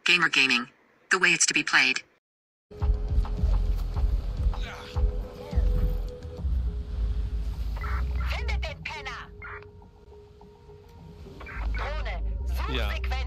Gamer gaming. The way it's to be played. Findet den Penner! Drohne, Ja. Suchsequenz